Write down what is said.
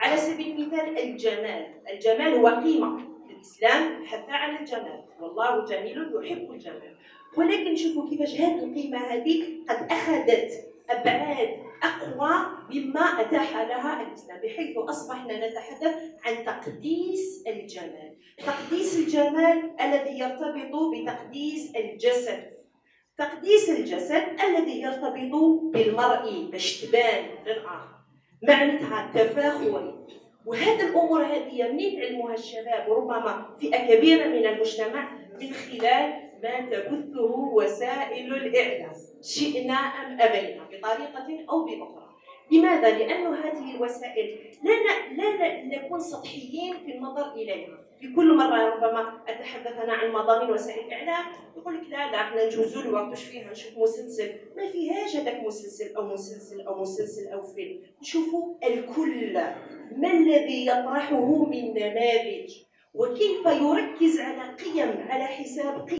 على سبيل المثال الجمال هو قيمة. الإسلام حث على الجمال، والله جميل يحب الجمال، ولكن نشوفوا كيفاش هذه القيمة هذه قد أخذت أبعاد أقوى مما أتاح لها الإسلام، بحيث أصبحنا نتحدث عن تقديس الجمال. تقديس الجمال الذي يرتبط بتقديس الجسد، تقديس الجسد الذي يرتبط بالمرء باش تبان للآخر، معناتها التفاخر. وهذه الأمور هذه منين تعلموها الشباب وربما فئة كبيرة من المجتمع؟ من خلال ما تبثه وسائل الإعلام، شئنا أم أبينا بطريقة أو بأخرى. لماذا؟ لأن هذه الوسائل لا نكون سطحيين في النظر إليها. في كل مرة ربما أتحدث أنا عن مضامين وسائل الإعلام يقول لك لا احنا نجوزوا الوقت واش فيها نشوف مسلسل، ما فيهاش هذاك مسلسل أو فيلم، نشوفوا الكل، ما الذي يطرحه من نماذج، وكيف يركز على قيم على حساب قيم.